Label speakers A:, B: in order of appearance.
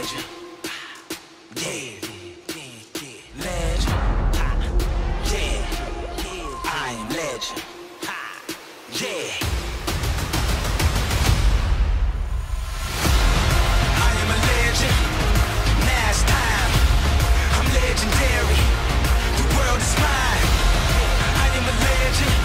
A: legend. Yeah, legend. Yeah, I am legend. Yeah. I am a legend. Now it's time. I'm legendary. The world is mine. I am a legend.